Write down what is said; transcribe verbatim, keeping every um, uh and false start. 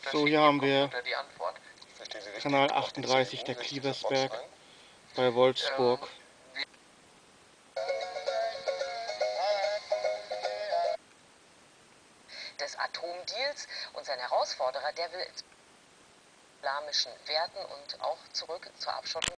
So, hier haben wir die Antwort. Ich verstehe Sie richtig. Kanal achtunddreißig, der Cleversberg bei Wolfsburg. Ähm, des Atomdeals und sein Herausforderer, der will islamischen Werten und auch zurück zur Abschottung